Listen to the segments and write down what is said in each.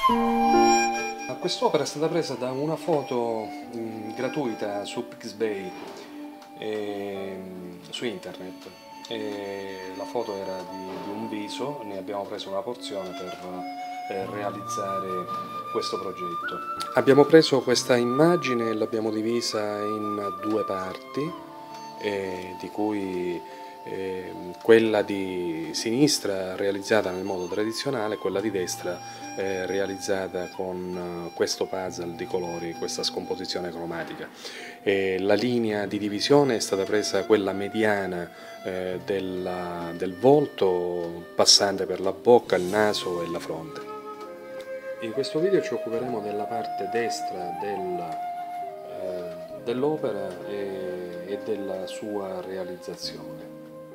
Quest'opera è stata presa da una foto gratuita su Pixabay, su internet. La foto era di un viso, ne abbiamo preso una porzione per realizzare questo progetto. Abbiamo preso questa immagine e l'abbiamo divisa in due parti, di cui quella di sinistra realizzata nel modo tradizionale e quella di destra realizzata con questo puzzle di colori, questa scomposizione cromatica. La linea di divisione è stata presa quella mediana del volto, passante per la bocca, il naso e la fronte. In questo video ci occuperemo della parte destra dell'opera e della sua realizzazione.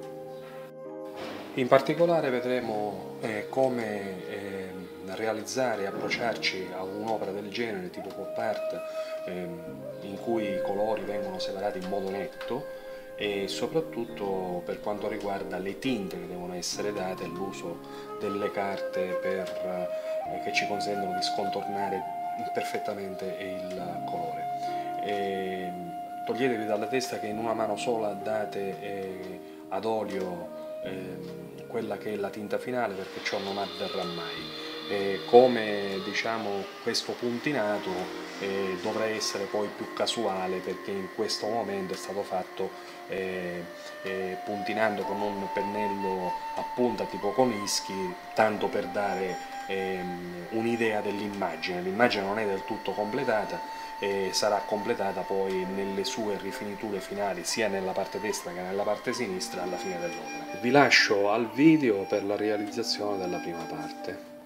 In particolare vedremo come realizzare e approcciarci a un'opera del genere tipo pop art, in cui i colori vengono separati in modo netto, e soprattutto per quanto riguarda le tinte che devono essere date e l'uso delle carte che ci consentono di scontornare perfettamente il colore. Toglietevi dalla testa che in una mano sola date ad olio quella che è la tinta finale, perché ciò non avverrà mai. Come diciamo questo puntinato dovrà essere poi più casuale, perché in questo momento è stato fatto puntinando con un pennello a punta tipo Conischi, tanto per dare un'idea dell'immagine. L'immagine non è del tutto completata e sarà completata poi nelle sue rifiniture finali, sia nella parte destra che nella parte sinistra alla fine dell'opera. Vi lascio al video per la realizzazione della prima parte.